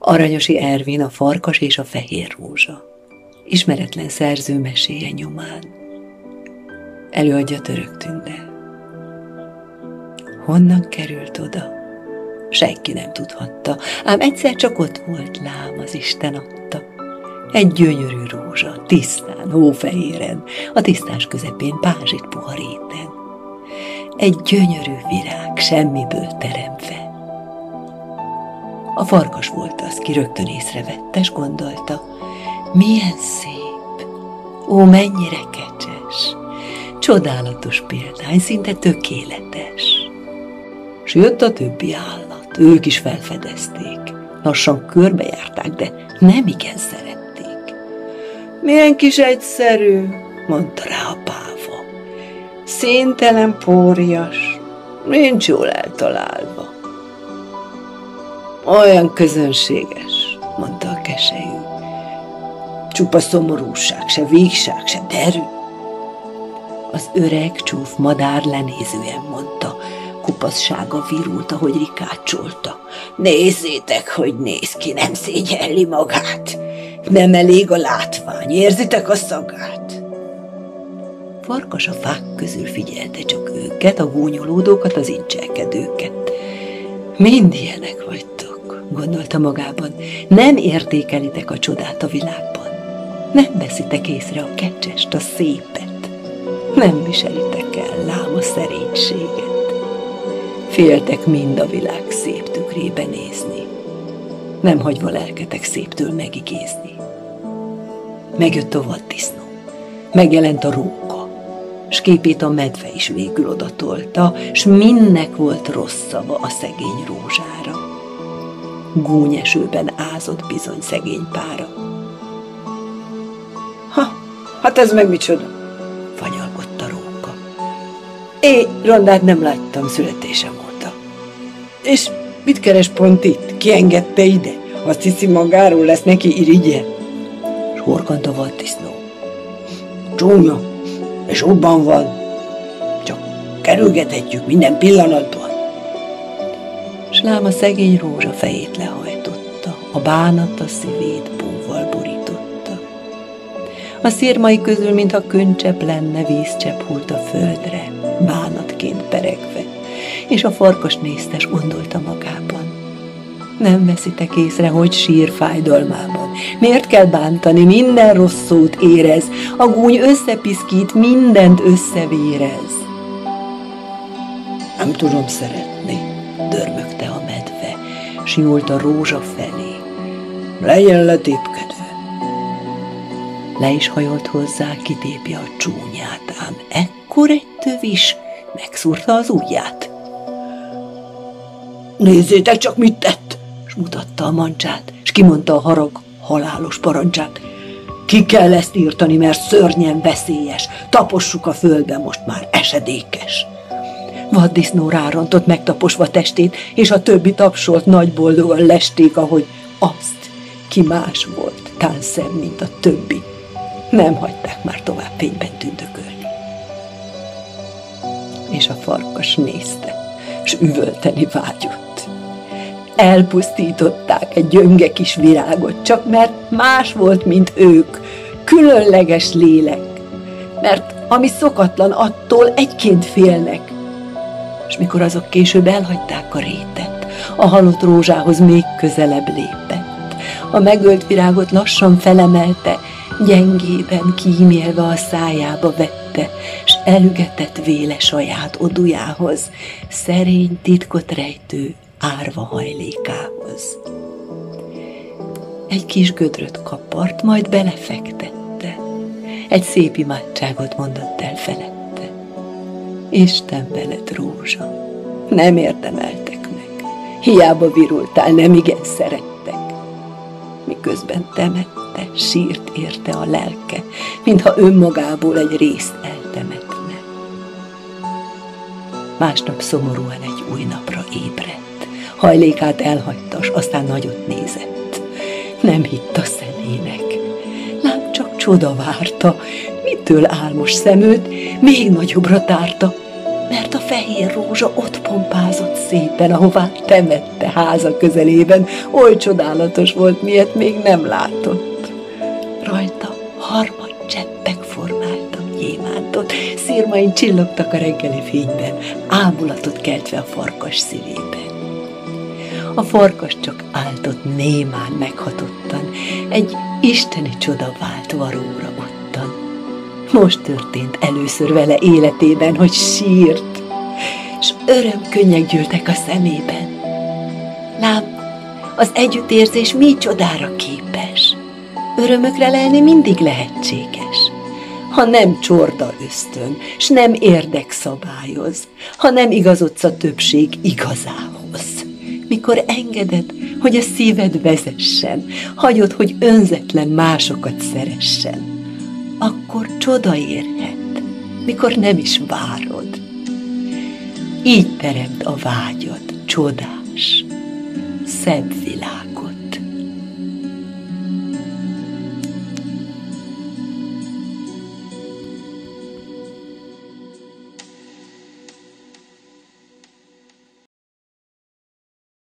Aranyosi Ervin, A farkas és a fehér rózsa. Ismeretlen szerző meséje nyomán. Előadja Török Tünde. Honnan került oda? Senki nem tudhatta, ám egyszer csak ott volt, lám, az Isten adta. Egy gyönyörű rózsa, tisztán, hófehéren, a tisztás közepén pázsit puha réten. Egy gyönyörű virág, semmiből teremtve. A farkas volt az, ki rögtön észrevette, s gondolta, milyen szép, ó, mennyire kecses, csodálatos példány, szinte tökéletes. S jött a többi állat, ők is felfedezték, lassan körbejárták, de nem igen szerették. Milyen kis egyszerű, mondta rá a páva, színtelen pórias, nincs jól eltalálva. Olyan közönséges, mondta a keselyű. Csupa szomorúság, se végság, se derű. Az öreg csúf madár lenézően mondta, kupaszsága virult, ahogy rikácsolta. Nézzétek, hogy néz ki, nem szégyelli magát. Nem elég a látvány, érzitek a szagát? Farkas a fák közül figyelte csak őket, a gúnyolódókat, az incselkedőket. Mind ilyenek vagytok, gondolta magában, nem értékelitek a csodát a világban. Nem veszitek észre a kecsest, a szépet. Nem viselitek el, lám, a szerénységet. Féltek mind a világ szép tükrébe nézni, nem hagyva lelketek széptől megigézni. Megjött a vaddisznó, megjelent a róka, s képét a medve is végül odatolta, s mindnek volt rossz szava a szegény rózsára. Gúnyesőben ázott bizony szegény pára. Hát ez meg micsoda? Fanyalgott a róka. Rondát nem láttam születésem óta. És mit keres pont itt? Ki engedte ide? Azt hiszi, magáról lesz neki irigye? S horkant a vaddisznó. Csúnya, és obban van. Csak kerülgethetjük minden pillanatban. S lám, a szegény rózsa fejét lehajtotta, a bánat a szívét búval borította. A szirmai közül, mintha könycsepp lenne, vízcsepp hult a földre, bánatként peregve, és a farkas nézte, s gondolta magában. Nem veszitek észre, hogy sír fájdalmában. Miért kell bántani, minden rossz szót érez, a gúny összepiszkít, mindent összevérez. Nem tudom szeretni, dörmögte a medve, s nyúlt a rózsa felé. Legyen letépkedve. Le is hajolt hozzá, kitépje a csúnyát, ám ekkor egy tövis megszúrta az ujját. Nézzétek csak, mit tett! S mutatta a mancsát, s kimondta a harag halálos parancsát. Ki kell ezt írtani, mert szörnyen veszélyes, tapossuk a földbe, most már esedékes. Vaddisznó rárontott megtaposva testét, és a többi tapsolt nagy boldogan lesték, ahogy azt, ki más volt, tán szebb, mint a többi. Nem hagyták már tovább fényben tündökölni. És a farkas nézte, s üvölteni vágyott. Elpusztították egy gyönge kis virágot, csak mert más volt, mint ők, különleges lélek, mert ami szokatlan, attól egyként félnek. És mikor azok később elhagyták a rétet, a halott rózsához még közelebb lépett. A megölt virágot lassan felemelte, gyengében kímélve a szájába vette, s elügetett véle saját odujához, szerény titkot rejtő árva hajlékához. Egy kis gödröt kapart, majd belefektette, egy szép imádságot mondott el felette. Isten veled, rózsa, nem érdemeltek meg, hiába virultál, nem igen szerettek. Miközben temette, sírt érte a lelke, mintha önmagából egy részt eltemetne. Másnap szomorúan egy új napra ébredt, hajlékát elhagyta, s aztán nagyot nézett. Nem hitt a szemének, lám csak csoda várta, mitől álmos szemőt még nagyobbra tárta, mert a fehér rózsa ott pompázott szépen, ahová temette háza közelében, oly csodálatos volt, milyet még nem látott. Rajta harmadcseppek formáltak gyémántot, szirmain csillogtak a reggeli fényben, ámulatot keltve a farkas szívében. A farkas csak áltott némán meghatottan, egy isteni csoda vált varróra ottan. Most történt először vele életében, hogy sírt, s örömkönnyek gyűltek a szemében. Lám, az együttérzés mi csodára képes? Örömökre lelni mindig lehetséges. Ha nem csorda ösztön, s nem érdek szabályoz, ha nem igazodsz a többség igazához. Mikor engeded, hogy a szíved vezessen, hagyod, hogy önzetlen másokat szeressen, akkor csoda érhet, mikor nem is várod. Így teremt a vágyad csodás, szebb világot.